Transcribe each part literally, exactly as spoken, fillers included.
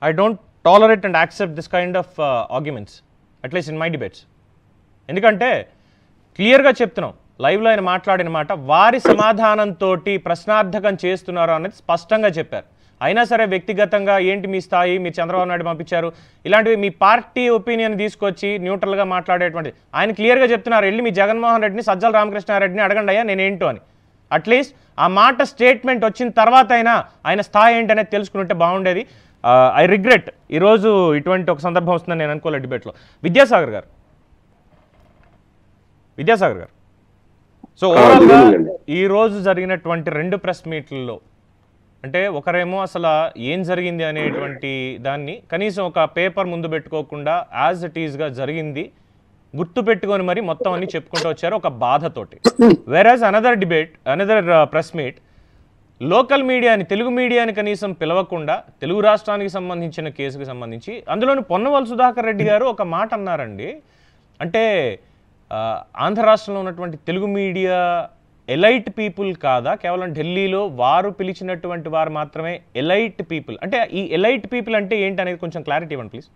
I don't tolerate and accept this kind of uh, arguments, at least in my debates. ఎందుకంటే క్లియర్గా చెప్తున్నాం, లైవ్లో ఆయన మాట్లాడిన మాట వారి సమాధానంతో ప్రశ్నార్థకం చేస్తున్నారు అనేది స్పష్టంగా చెప్పారు. అయినా సరే వ్యక్తిగతంగా ఏంటి మీ స్థాయి, మీరు చంద్రబాబు నాయుడు పంపించారు, ఇలాంటివి మీ పార్టీ ఒపీనియన్ తీసుకొచ్చి న్యూట్రల్గా మాట్లాడేటువంటిది ఆయన క్లియర్గా చెప్తున్నారు. వెళ్ళి మీ జగన్మోహన్ రెడ్డిని, సజ్జల రామకృష్ణారెడ్డిని అడగండి అయ్యా నేనేంటో అని. అట్లీస్ట్ ఆ మాట స్టేట్మెంట్ వచ్చిన తర్వాత అయినా ఆయన స్థాయి ఏంటనేది తెలుసుకుంటే బాగుండేది. ఐ రిగ్రెట్ ఈరోజు ఇటువంటి ఒక సందర్భం వస్తుందని నేను అనుకోలేదు డిబేట్లో. విద్యాసాగర్ గారు విద్యాసాగర్ గారు సో ఓవరాల్గా ఈరోజు జరిగినటువంటి రెండు ప్రెస్ మీట్లలో అంటే ఒకరేమో అసలు ఏం జరిగింది అనేటువంటి దాన్ని కనీసం ఒక పేపర్ ముందు పెట్టుకోకుండా యాజ్ ఇట్ ఈస్గా జరిగింది గుర్తు పెట్టుకొని మరి మొత్తం అన్ని చెప్పుకుంటూ వచ్చారు ఒక బాధతోటి. Whereas another debate another press meet local మీడియాని, తెలుగు మీడియాని కనీసం పిలవకుండా తెలుగు రాష్ట్రానికి సంబంధించిన కేసుకు సంబంధించి అందులోని పొన్నవల్ సుధాకర్ రెడ్డి గారు ఒక మాట అన్నారండి. అంటే ఆంధ్ర రాష్ట్రంలో ఉన్నటువంటి తెలుగు మీడియా ఎలైట్ పీపుల్ కాదా, కేవలం ఢిల్లీలో వారు పిలిచినటువంటి వారు మాత్రమే ఎలైట్ పీపుల్. అంటే ఈ ఎలైట్ పీపుల్ అంటే ఏంటి అనేది కొంచెం క్లారిటీ ఇవ్వండి ప్లీజ్.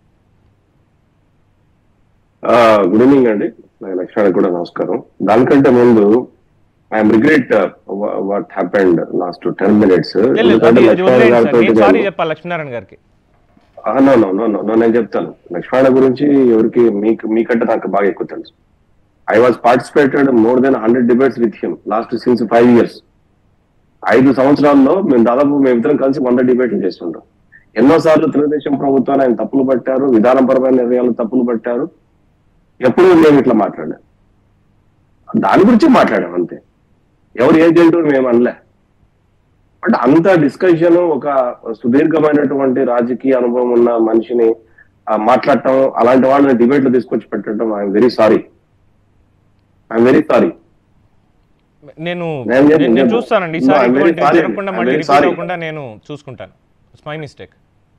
గుడ్ ఈవినింగ్ అండి, లక్ష్మణ్ కూడా నమస్కారం. దానికంటే ముందు I'm regret what happened last ten minutes. చెప్పాలి లక్ష్మీనారాయణ గారికి. నేను చెప్తాను లక్ష్మణ గురించి, ఎవరికి మీకు మీకంటే నాకు బాగా ఎక్కువ తెలుసు. I was participated more than one hundred debates with him last since five years. ఐదు సంవత్సరాల్లో మేము దాదాపు మేమిద్దరం కలిసి వంద డిబేట్లు చేస్తుంటాం. ఎన్నోసార్లు తెలుగుదేశం ప్రభుత్వాన్ని ఆయన తప్పులు పట్టారు, విధానపరమైన నిర్ణయాలు తప్పులు పట్టారు. ఎప్పుడు మేము ఇట్లా మాట్లాడాం, దాని గురించి మాట్లాడాం అంతే. ఎవరు ఏజెంట్ మేము అనలే. బట్ అంత డిస్కషన్, ఒక సుదీర్ఘమైనటువంటి రాజకీయ అనుభవం ఉన్న మనిషిని మాట్లాడటం, అలాంటి వాళ్ళని డిబేట్లు తీసుకొచ్చి పెట్టడం, I'm very sorry I'm very sorry నేను నేను చూస్తానండి ఈసారి జరగకుండా మళ్ళీ రిపీట్ అవ్వకుండా నేను చూసుకుంటాను. It's my mistake.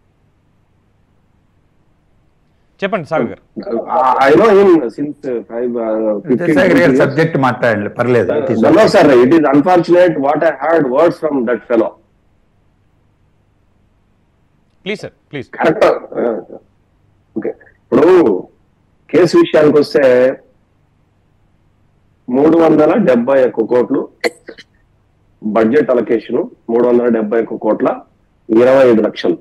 చెప్పండి సాగర్ గారు. I know him since five subject మాట్లాడండి పర్లేదు. No sir, it is unfortunate what I heard words from that fellow. Please sir please. Correct. Okay, ఇప్పుడు కేసు విషయానికి వస్తే మూడు వందల డెబ్బై ఒక్క కోట్లు బడ్జెట్ అలొకేషన్, మూడు వందల డెబ్బై ఒక్క కోట్ల ఇరవై ఐదు లక్షలు.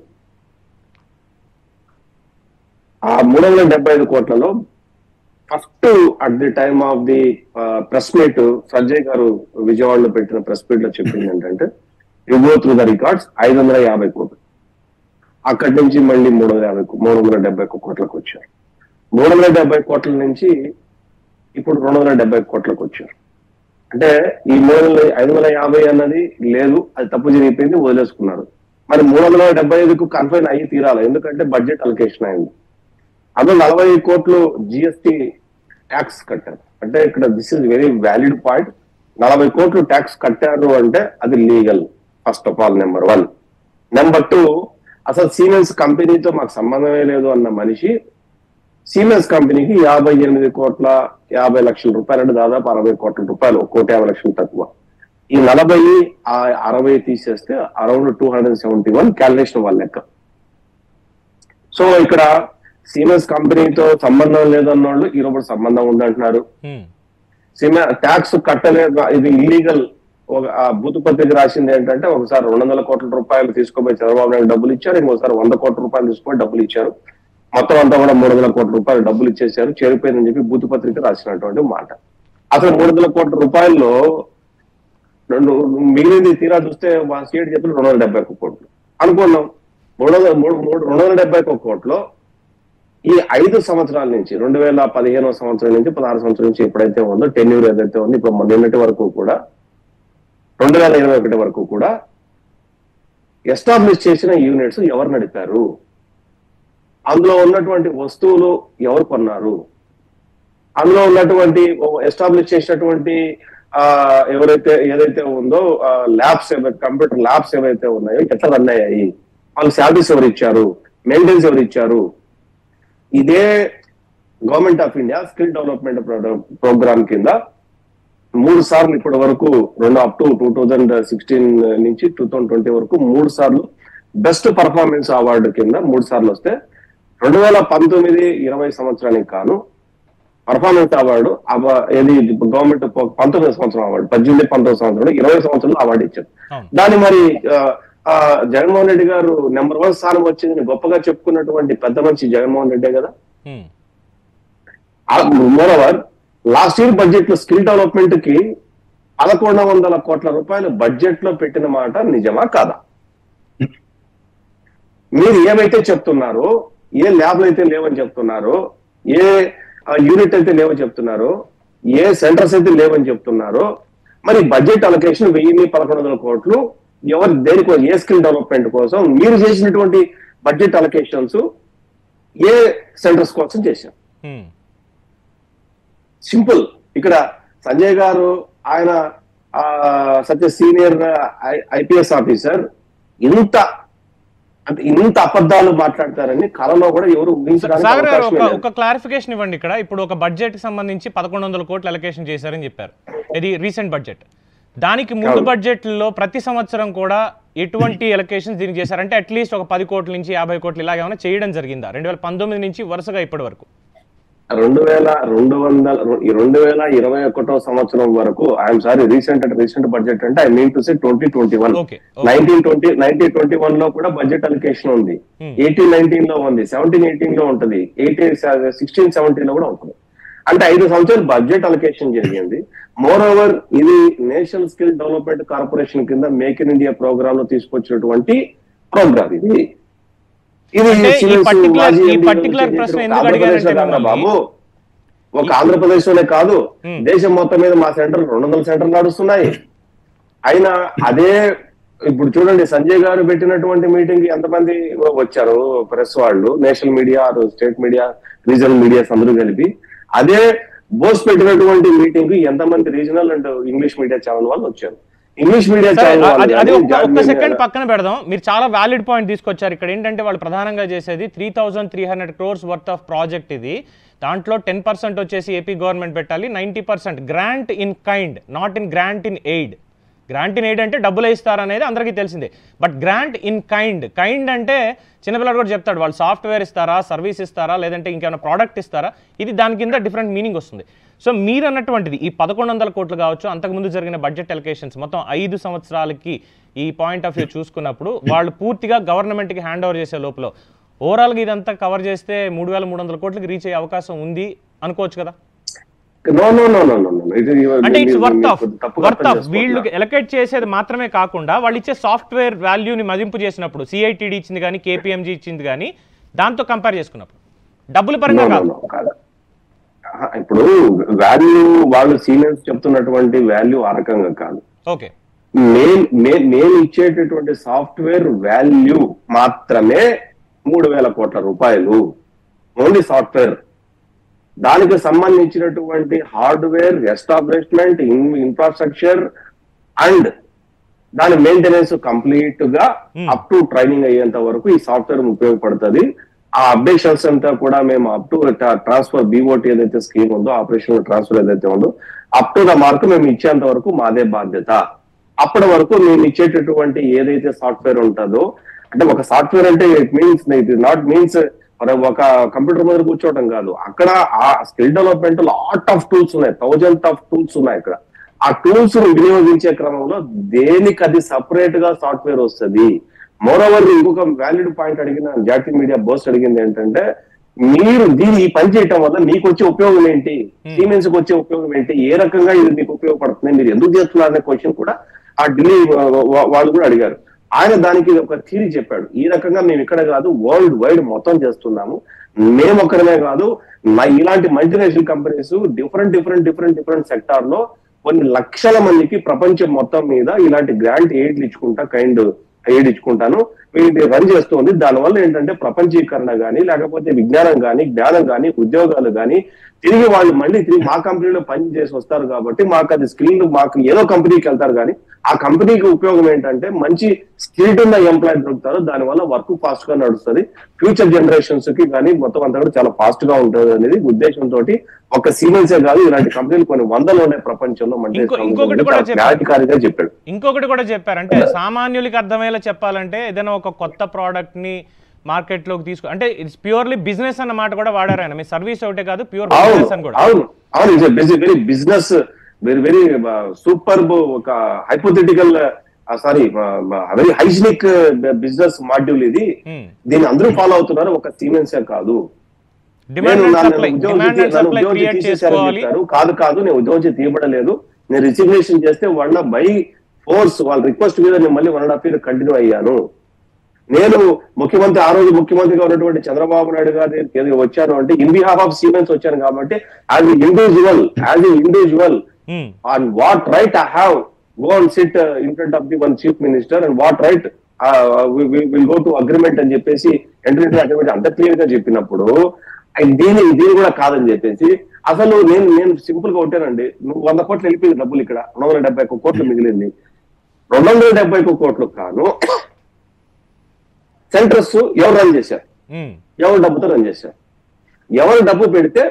ఆ మూడు వందల డెబ్బై ఐదు కోట్లలో first at the time of the press meet Sanjay గారు విజయవాడలో పెట్టిన ప్రెస్ మీట్ లో చెప్పింది ఏంటంటే you go through the records ఐదు వందల యాభై కోట్లు. అక్కడి నుంచి మళ్ళీ మూడు వందల యాభై మూడు వందల డెబ్బై ఒక్క కోట్లకు వచ్చారు. మూడు వందల డెబ్బై కోట్ల నుంచి ఇప్పుడు రెండు వందల డెబ్బై కోట్లకు వచ్చారు. అంటే ఈ మూడు వందల ఐదు వందల యాభై అన్నది లేదు, అది తప్పు జరిగిపోయింది, వదిలేసుకున్నారు. మరి మూడు వందల డెబ్బై ఐదుకు కన్ఫైన్ అయ్యి తీరాలి, ఎందుకంటే బడ్జెట్ అలొకేషన్ అయింది. అందులో నలభై కోట్లు జిఎస్టి ట్యాక్స్ కట్టారు. అంటే ఇక్కడ this is very valid point. నలభై కోట్లు ట్యాక్స్ కట్టారు అంటే అది legal, first of all number one. Number two, అసలు సిమెన్స్ కంపెనీతో మాకు సంబంధమే లేదు అన్న మనిషి సిమెన్స్ కంపెనీకి యాభై ఎనిమిది కోట్ల యాభై లక్షల రూపాయలు, అంటే దాదాపు అరవై కోట్ల రూపాయలు, కోటి యాభై లక్షలు తక్కువ. ఈ నలభై ఆ అరవై తీసేస్తే around two hundred seventy one calculation వాళ్ళ లెక్క. సో ఇక్కడ సిమెన్స్ కంపెనీతో సంబంధం లేదన్నోళ్ళు ఈరోజు సంబంధం ఉందంటున్నారు. సిమె ట్యాక్స్ కట్టలేదు, ఇది ఇల్లీగల్. ఒక బూతు పత్రిక రాసింది ఏంటంటే ఒకసారి రెండు వందల కోట్ల రూపాయలు తీసుకుపోయి చంద్రబాబు నాయుడు డబ్బులు ఇచ్చారు, ఇంకోసారి వంద కోట్ల రూపాయలు తీసుకుపోయి డబ్బులు ఇచ్చారు. మొత్తం అంతా కూడా మూడు వందల కోట్ల రూపాయలు డబ్బులు ఇచ్చేసారు, చేరిపోయిందని చెప్పి బూతు పత్రిక రాసినటువంటి మాట. అసలు మూడు వందల కోట్ల రూపాయల్లో రెండు మిగిలింది తీరా చూస్తే మా స్టేట్ చెప్పిన రెండు వందల డెబ్బై ఒక్క కోట్లు అనుకున్నాం. మూడు వందల మూడు మూడు రెండు వందల డెబ్బై ఒక్క కోట్లు ఈ ఐదు సంవత్సరాల నుంచి, రెండు వేల పదిహేనో సంవత్సరం నుంచి పదహారు సంవత్సరం నుంచి ఎప్పుడైతే ఉందో, టెన్యూర్ ఏదైతే ఉందో, ఇప్పుడు నిన్నటి వరకు కూడా రెండు వేల ఇరవై ఒకటి వరకు కూడా ఎస్టాబ్లిష్ చేసిన యూనిట్స్ ఎవరు నడిపారు, అందులో ఉన్నటువంటి వస్తువులు ఎవరు కొన్నారు, అందులో ఉన్నటువంటి ఎస్టాబ్లిష్ చేసినటువంటి ఆ ఎవరైతే ఏదైతే ఉందో ల్యాబ్స్, కంప్యూటర్ ల్యాబ్స్ ఏవైతే ఉన్నాయో ఎట్లా రన్ అయ్యాయి, వాళ్ళు శాలరీస్ ఎవరు ఇచ్చారు, మెయింటెనెన్స్ ఎవరు ఇచ్చారు. ఇదే government of India skill development programme కింద మూడు సార్లు ఇప్పటి వరకు, రెండు up to two thousand sixteen నుంచి టూ థౌజండ్ ట్వంటీ వరకు మూడు సార్లు బెస్ట్ పర్ఫార్మెన్స్ అవార్డు కింద మూడు సార్లు వస్తే రెండు వేల పంతొమ్మిది ఇరవై సంవత్సరానికి కాను పర్ఫార్మెన్స్ అవార్డు ఏది గవర్నమెంట్ పంతొమ్మిది సంవత్సరం అవార్డు పద్దెనిమిది పంతొమ్మిది సంవత్సరం ఇరవై సంవత్సరంలో అవార్డు ఇచ్చారు. దాన్ని మరి జగన్మోహన్ రెడ్డి గారు నెంబర్ వన్ స్థానం వచ్చిందని గొప్పగా చెప్పుకున్నటువంటి పెద్ద మనిషి జగన్మోహన్ రెడ్డే కదా. మోరవర్ లాస్ట్ ఇయర్ బడ్జెట్ లో స్కిల్ డెవలప్మెంట్ కి పదకొండు వందల కోట్ల రూపాయలు బడ్జెట్ లో పెట్టిన మాట నిజమా కాదా? మీరు ఏమైతే చెప్తున్నారో, ఏ ల్యాబ్లు అయితే లేవని చెప్తున్నారో, ఏ యూనిట్ అయితే లేవని చెప్తున్నారో, ఏ సెంటర్స్ అయితే లేవని చెప్తున్నారో, మరి బడ్జెట్ అలొకేషన్ వెయ్యి పదకొండు వందల కోట్లు ఎవరు దేనికో ఏ స్కిల్ డెవలప్మెంట్ కోసం మీరు చేసినటువంటి బడ్జెట్ అలొకేషన్స్ ఏ సెంటర్స్ కోసం చేశారు? సింపుల్. ఇక్కడ సంజయ్ గారు ఆయన సత్య సీనియర్ ఐపీఎస్ ఆఫీసర్ ఇంత అంటే ఇంత అబద్ధాలు మాట్లాడతారని కళలో కూడా ఎవరు ఊహించడానికి ఒక క్లారిఫికేషన్ ఇవ్వండి. ఇక్కడ ఇప్పుడు ఒక బడ్జెట్ కి సంబంధించి పదకొండు వందల కోట్లు అలొకేషన్ చేశారని చెప్పారు. ఇది రీసెంట్ బడ్జెట్. దానికి ముందు బడ్జెట్లో ప్రతి సంవత్సరం కూడా ఎటువంటి అలొకేషన్స్ దీనికి చేశారంటే అట్లీస్ట్ ఒక పది కోట్ల నుంచి యాభై కోట్లు ఇలాగ ఏమైనా చేయడం జరిగిందా రెండు వేల పంతొమ్మిది నుంచి వరుసగా ఇప్పటి వరకు? రెండు వేల రెండు వందల రెండు వేల ఇరవై ఒకటో సంవత్సరం వరకు ఐఎమ్ సారీ రీసెంట్ అంటే రీసెంట్ బడ్జెట్ అంటే I mean to say twenty twenty one nineteen twenty nineteen twenty one లో కూడా బడ్జెట్ అలొకేషన్ ఉంది, ఎయిటీన్ నైన్టీన్ లో ఉంది, సెవెంటీన్ ఎయిటీన్ లో ఉంటుంది, ఎయిటీన్ సిక్స్టీన్ సెవెంటీన్ లో కూడా ఉంటుంది. అంటే ఐదు సంవత్సరాలు బడ్జెట్ అలొకేషన్ జరిగింది. మోర్ ఓవర్ ఇది నేషనల్ స్కిల్ డెవలప్మెంట్ కార్పొరేషన్ కింద మేక్ ఇన్ ఇండియా ప్రోగ్రామ్ లో తీసుకొచ్చినటువంటి ప్రోగ్రామ్ ఇది. బాబు ఒక ఆంధ్రప్రదేశ్ లోనే కాదు, దేశం మొత్తం మీద మా సెంటర్ రెండు వందల సెంటర్లు నడుస్తున్నాయి. అయినా అదే ఇప్పుడు చూడండి, సంజయ్ గారు పెట్టినటువంటి మీటింగ్ కి ఎంతమంది వచ్చారు? ప్రెస్ వాళ్ళు, national media, state media, regional medias అందరూ కలిపి. అదే బోస్ పెట్టినటువంటి మీటింగ్ కి ఎంతమంది regional and English media channel వాళ్ళు వచ్చారు. ఇంగ్లీష్ మీడియా అది ఒక్క సెకండ్ పక్కన పెడదాం. మీరు చాలా వ్యాలిడ్ పాయింట్ తీసుకొచ్చారు. ఇక్కడ ఏంటంటే వాళ్ళు ప్రధానంగా చేసేది three thousand three hundred crores worth of project ఇది. దాంట్లో టెన్ పర్సెంట్ వచ్చేసి ఏపీ గవర్నమెంట్ పెట్టాలి, ninety percent grant in kind, not in grant in aid. Grant in aid అంటే డబ్బులు ఇస్తారనేది అందరికీ తెలిసిందే. But grant in kind, kind అంటే చిన్నపిల్లలు కూడా చెప్తాడు, వాళ్ళు సాఫ్ట్వేర్ ఇస్తారా, సర్వీస్ ఇస్తారా, లేదంటే ఇంకేమైనా ప్రోడక్ట్ ఇస్తారా, ఇది దాని కింద డిఫరెంట్ మీనింగ్ వస్తుంది. సో మీరు అన్నటువంటిది ఈ పదకొండు వందల కోట్లు కావచ్చు, అంతకుముందు జరిగిన బడ్జెట్ అలొకేషన్స్ మొత్తం ఐదు సంవత్సరాలకి ఈ పాయింట్ ఆఫ్ వ్యూ చూసుకున్నప్పుడు వాళ్ళు పూర్తిగా గవర్నమెంట్కి హ్యాండ్ ఓవర్ చేసే లోపల ఓవరాల్గా ఇదంతా కవర్ చేస్తే మూడు వేల మూడు వందల కోట్లకి రీచ్ అయ్యే అవకాశం ఉంది అనుకోవచ్చు కదా? అంటే it's worth of worth of వీళ్ళు ఎలకేట్ చేసేది మాత్రమే కాకుండా వాళ్ళు ఇచ్చే సాఫ్ట్వేర్ వాల్యూని మదింపు చేసినప్పుడు సిఐటిడి ఇచ్చింది కానీ కేపీఎంజీ ఇచ్చింది కానీ దాంతో కంపేర్ చేసుకున్నప్పుడు డబ్బుల పరంగా కాదు. ఇప్పుడు వాల్యూ వాళ్ళు సీనియర్స్ చెప్తున్నటువంటి వాల్యూ ఆ రకంగా కాదు. ఓకే, నేను ఇచ్చేటటువంటి సాఫ్ట్వేర్ వాల్యూ మాత్రమే మూడు వేల కోట్ల రూపాయలు, ఓన్లీ సాఫ్ట్వేర్. దానికి సంబంధించినటువంటి హార్డ్వేర్ ఎస్టాబ్లిష్మెంట్, ఇన్ఫ్రాస్ట్రక్చర్ అండ్ దాని మెయింటెనెన్స్ కంప్లీట్ గా అప్ టు ట్రైనింగ్ అయ్యేంత వరకు ఈ సాఫ్ట్వేర్ ఉపయోగపడుతుంది. ఆ అప్డేషన్స్ అంతా కూడా మేము అప్ టు ట్రాన్స్ఫర్ బీఓటీ ఏదైతే స్కీమ్ ఉందో, ఆపరేషనల్ ట్రాన్స్ఫర్ ఏదైతే ఉందో అప్ టు ద మార్క్ మేము ఇచ్చేంత వరకు మాదే బాధ్యత. అప్పటి వరకు మేము ఇచ్చేటటువంటి ఏదైతే సాఫ్ట్వేర్ ఉంటుందో, అంటే ఒక సాఫ్ట్వేర్ అంటే it means it is not means ఒక కంప్యూటర్ మీద కూర్చోవడం కాదు. అక్కడ ఆ skill development lot of tools ఉన్నాయి, థౌజండ్ ఆఫ్ టూల్స్ ఉన్నాయి. అక్కడ ఆ టూల్స్ వినియోగించే క్రమంలో దేనికి అది సపరేట్ గా సాఫ్ట్వేర్ వస్తుంది. మోరోవర్ ఇంకొక వ్యాలిడ్ పాయింట్ అడిగిన జాతీయ మీడియా బోస్ అడిగింది ఏంటంటే, మీరు దీన్ని ఈ పని చేయటం వల్ల మీకు వచ్చే ఉపయోగం ఏంటి, సిమెన్స్ కి వచ్చే ఉపయోగం ఏంటి, ఏ రకంగా ఇది మీకు ఉపయోగపడుతుంది, మీరు ఎందుకు చేస్తున్నారు అనే క్వశ్చన్ కూడా ఆ ఢిల్లీ వాళ్ళు కూడా అడిగారు. ఆయన దానికి ఒక థియరీ చెప్పాడు. ఈ రకంగా మేము ఇక్కడ కాదు, వరల్డ్ వైడ్ మొత్తం చేస్తున్నాము. మేము ఒక్కరమే కాదు, ఇలాంటి multinational companies different different different different sector లో కొన్ని లక్షల మందికి ప్రపంచం మొత్తం మీద ఇలాంటి గ్రాంట్ ఎయిడ్లు ఇచ్చుకుంటా కైండ్ ఎయిడ్ ఇచ్చుకుంటాను వీటి రన్ చేస్తుంది. దానివల్ల ఏంటంటే ప్రపంచీకరణ కానీ, లేకపోతే విజ్ఞానం కానీ, జ్ఞానం కానీ, ఉద్యోగాలు కానీ, తిరిగి వాళ్ళు మళ్ళీ తిరిగి మా కంపెనీలో పని చేసి వస్తారు కాబట్టి మాకు అది స్కిల్, మాకు ఏదో కంపెనీకి వెళ్తారు కానీ ఆ కంపెనీకి ఉపయోగం ఏంటంటే మంచి స్కిల్డ్ ఉన్న ఎంప్లాయీ దొరుకుతారు, దానివల్ల వర్క్ ఫాస్ట్ గా నడుస్తుంది, ఫ్యూచర్ జనరేషన్స్ కి కానీ మొత్తం అంతా కూడా చాలా ఫాస్ట్ గా ఉంటుంది అనేది ఉద్దేశంతో ఒక సీమెన్సే కాదు ఇలాంటి కంపెనీలు కొన్ని వందలు ఉన్నాయి ప్రపంచంలో. ఇంకొకటి కూడా చెప్పాడు ఇంకొకటి కూడా చెప్పారు అంటే సామాన్యులకి అర్థమయ్యేలా చెప్పాలంటే ఏదైనా ఒక కొత్త ప్రోడక్ట్ ని మార్కెట్ లోకి తీసుకు అంటే ఇట్స్ ప్యూర్లీ బిజినెస్ అన్న మాట కూడా వాడారు ఆయన. మీ సర్వీస్ ఒకటే కాదు, ప్యూర్ బిజినెస్ అని కూడా. అవును అవును it's very business, very very super, ఒక hypothetical sorry very hygienic business module ఇది. దీన్ని అందరూ ఫాలో అవుతున్నారు, ఒక సీమెన్సే కాదు. కాదు కాదు నేను ఉద్యోగం తీయబడలేదు, నేను రిజిగ్నేషన్ చేస్తే వాళ్ళ బై ఫోర్స్ వాళ్ళ రిక్వెస్ట్ మీద నేను మళ్ళీ one and half year continue అయ్యాను. నేను ముఖ్యమంత్రి ఆ రోజు ముఖ్యమంత్రిగా ఉన్నటువంటి చంద్రబాబు నాయుడు గారి వచ్చాను అంటే ఇన్ బిహాఫ్ ఆఫ్ సీమెన్స్ వచ్చాను కాబట్టి as individual as individual on what right I have go and sit in front of the one chief minister and what right will go to agreement అని చెప్పేసి ఎంట్రీ అగ్రిమెంట్ అంత clear గా చెప్పినప్పుడు దీని దీని కూడా కాదని చెప్పేసి అసలు నేను నేను సింపుల్ గా ఉంటానండి. నువ్వు వంద కోట్లు వెళ్ళిపోయింది డబ్బులు, ఇక్కడ రెండు వందల డెబ్బై ఒక్క కోట్లు మిగిలింది. రెండు వందల డెబ్బై ఒక్క కోట్లు కాను సెంటర్స్ ఎవరు రన్ చేశారు, ఎవరు డబ్బుతో రన్ చేశారు, ఎవరు డబ్బు పెడితే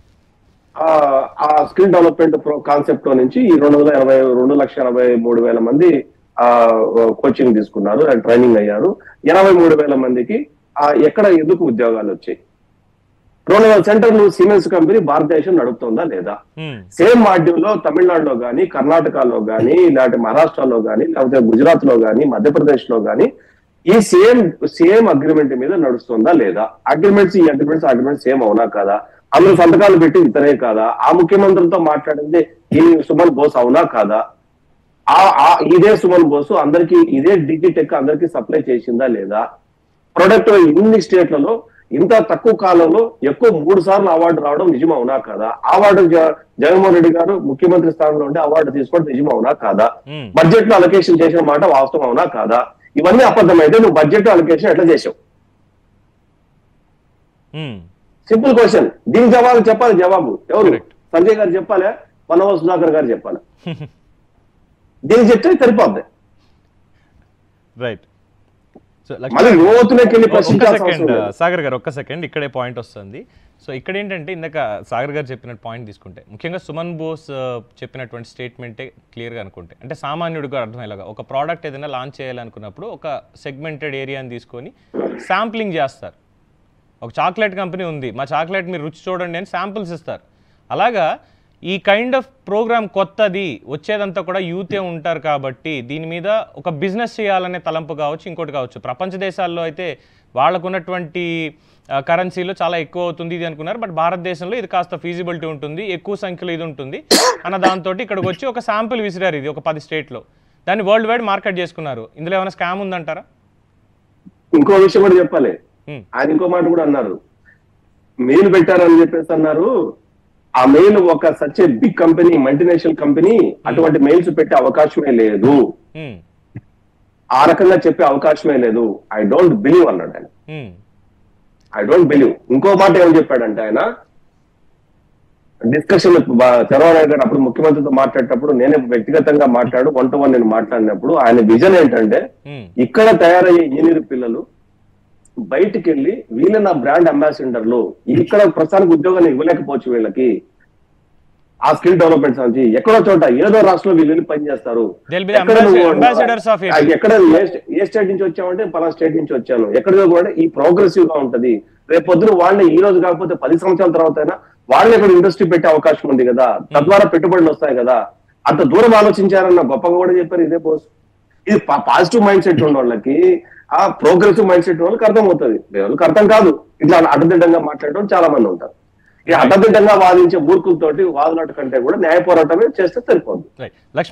ఆ స్కిల్ డెవలప్మెంట్ కాన్సెప్ట్ లో నుంచి ఈ రెండు వందల ఎనభై రెండు లక్షల ఎనభై మూడు వేల మంది ఆ కోచింగ్ తీసుకున్నారు అండ్ ట్రైనింగ్ అయ్యారు. ఎనభై మూడు వేల మందికి ఆ ఎక్కడ ఎందుకు ఉద్యోగాలు వచ్చాయి? రెండు వందల సెంటర్లు సిమెన్స్ కంపెనీ భారతదేశం నడుపుతుందా లేదా? సేమ్ మాడ్యూల్లో తమిళనాడులో గానీ, కర్ణాటకలో గానీ, లేకపోతే మహారాష్ట్రలో గానీ, లేకపోతే గుజరాత్ లో గానీ, మధ్యప్రదేశ్ లో గానీ ఈ సేమ్ సేమ్ అగ్రిమెంట్ మీద నడుస్తుందా లేదా? అగ్రిమెంట్స్ ఈ అగ్రిమెంట్స్ అగ్రిమెంట్స్ సేమ్ అవునా కదా? అందులో సంతకాలు పెట్టి ఇతరే కాదా? ఆ ముఖ్యమంత్రితో మాట్లాడింది ఈ సుమన్ బోస్ అవునా కాదా? ఆ ఇదే సుమన్ బోసు అందరికి ఇదే డిజిటెక్ అందరికి సప్లై చేసిందా లేదా? ప్రొడక్ట్ ఇన్ని స్టేట్లలో ఇంత తక్కువ కాలంలో ఎక్కువ మూడు సార్లు అవార్డు రావడం నిజం అవునా కాదా? అవార్డు జగన్మోహన్ రెడ్డి గారు ముఖ్యమంత్రి స్థానంలో ఉంటే అవార్డు తీసుకోవడం నిజం అవునా కాదా? బడ్జెట్ లో అలొకేషన్ చేసిన మాట వాస్తవం అవునా కాదా? ఇవన్నీ అబద్ధమైతే నువ్వు బడ్జెట్ అలొకేషన్ ఎట్లా చేసావు? Simple question. దీనికి జవాబు చెప్పాలి. జవాబు ఎవరు? సంజయ్ గారు చెప్పాలా, పన్నవ సుధాకర్ గారు చెప్పాలా? దీనికి చెప్తే సరిపోద్ది. రైట్. సాగర్ గారు ఒక్క సెకండ్, ఇక్కడే పాయింట్ వస్తుంది. సో ఇక్కడ ఏంటంటే ఇందాక సాగర్ గారు చెప్పినట్టు పాయింట్ తీసుకుంటే ముఖ్యంగా సుమన్ బోస్ చెప్పినటువంటి స్టేట్మెంటే క్లియర్గా అనుకుంటే అంటే సామాన్యుడిగా అర్థమయ్యేలాగా ఒక ప్రోడక్ట్ ఏదైనా లాంచ్ చేయాలనుకున్నప్పుడు ఒక సెగ్మెంటెడ్ ఏరియాని తీసుకొని శాంప్లింగ్ చేస్తారు. ఒక చాక్లెట్ కంపెనీ ఉంది, మా చాక్లెట్ మీరు రుచి చూడండి అని శాంపుల్స్ ఇస్తారు. అలాగా ఈ కైండ్ ఆఫ్ ప్రోగ్రామ్ కొత్తది, వచ్చేదంతా కూడా యూతే ఉంటారు కాబట్టి దీని మీద ఒక బిజినెస్ చేయాలనే తలంపు కావచ్చు, ఇంకోటి కావచ్చు. ప్రపంచ దేశాల్లో అయితే వాళ్ళకు ఉన్నటువంటి కరెన్సీలో చాలా ఎక్కువ అవుతుంది ఇది అనుకున్నారు. బట్ భారతదేశంలో ఇది కాస్త ఫీజిబిలిటీ ఉంటుంది, ఎక్కువ సంఖ్యలో ఇది ఉంటుంది అన్న దాంతో ఇక్కడికి వచ్చి ఒక శాంపుల్ విసిరారు. ఇది ఒక పది స్టేట్లో దాన్ని వరల్డ్ వైడ్ మార్కెట్ చేసుకున్నారు. ఇందులో ఏమైనా స్కామ్ ఉందంటారా? ఇంకో విషయం కూడా చెప్పాలి. ఆయన ఇంకో మాట కూడా అన్నారు, మెయిల్ పెట్టారని చెప్పేసి అన్నారు. ఆ మెయిల్ ఒక such a big company, multinational company అటువంటి మెయిల్స్ పెట్టే అవకాశమే లేదు, ఆ రకంగా చెప్పే అవకాశమే లేదు. ఐ డోంట్ బిలీవ్ అన్నాడు ఆయన. I don't believe. ఇంకో మాట ఏమని చెప్పాడంటే ఆయన డిస్కషన్ చంద్రబాబు నాయుడు గారు అప్పుడు ముఖ్యమంత్రితో మాట్లాడేటప్పుడు నేనే వ్యక్తిగతంగా మాట్లాడు వన్ టు వన్ నేను మాట్లాడినప్పుడు ఆయన విజన్ ఏంటంటే ఇక్కడ తయారయ్యే ఇంజనీర్ పిల్లలు బయటికి వెళ్ళి వీళ్ళ నా బ్రాండ్ అంబాసిడర్లు ఇక్కడ ప్రస్తుతానికి ఉద్యోగాన్ని ఇవ్వలేకపోవచ్చు, వీళ్ళకి ఆ స్కిల్ డెవలప్మెంట్ నుంచి ఎక్కడో చోట ఏదో రాష్ట్రంలో వీళ్ళు పనిచేస్తారు. ఎక్కడ ఏ స్టేట్ నుంచి వచ్చామంటే పలానా స్టేట్ నుంచి వచ్చాను, ఎక్కడిదో కూడా ఈ ప్రోగ్రెసివ్ గా ఉంటది. రేపు పొద్దున వాళ్ళని ఈ రోజు కాకపోతే పది సంవత్సరాల తర్వాత అయినా వాళ్ళని ఇక్కడ ఇండస్ట్రీ పెట్టే అవకాశం ఉంది కదా, తద్వారా పెట్టుబడులు వస్తాయి కదా. అంత దూరం ఆలోచించారన్న గొప్పగా కూడా చెప్పారు ఇదే పోస్ట్. ఇది పాజిటివ్ మైండ్ సెట్ ఉన్న వాళ్ళకి, ఆ ప్రోగ్రెసివ్ మైండ్ సెట్ వాళ్ళకి అర్థమవుతుంది. వాళ్ళకి అర్థం కాదు. ఇట్లా అడ్డదిడ్డంగా మాట్లాడడం చాలా మంది ఉంటారు. ఈ అడ్డదిడ్డంగా వాదించే మూర్ఖులతోటి వాదులాట కంటే కూడా న్యాయ పోరాటమే చేస్తే సరిపోతుంది.